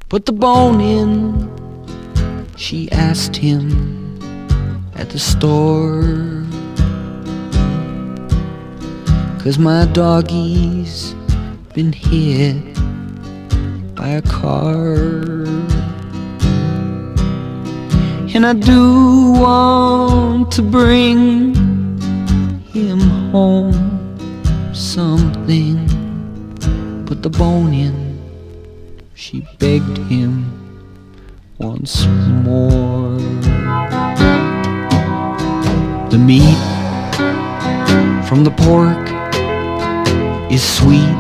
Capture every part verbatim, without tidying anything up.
Put the bone in, she asked him at the store, 'cause my doggie's been hit by a car. And I do want to bring him home something. Put the bone in, she begged him once more. The meat from the pork is sweet.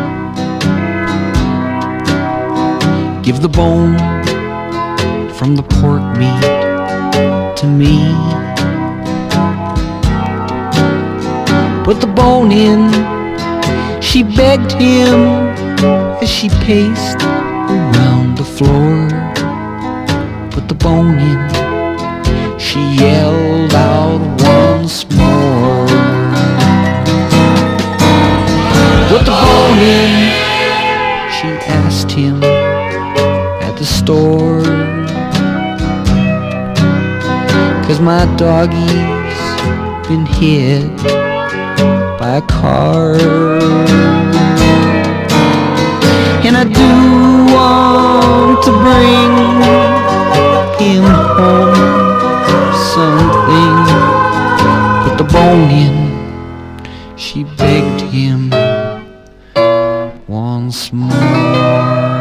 Give the bone from the pork meat to me. Put the bone in, she begged him as she paced around the floor. Put the bone in, she yelled out once more. Put the bone in, she asked him at the store, 'cause my doggie's been hit by a car. And I do want to bring him home something. Put the bone in, she begged him once more.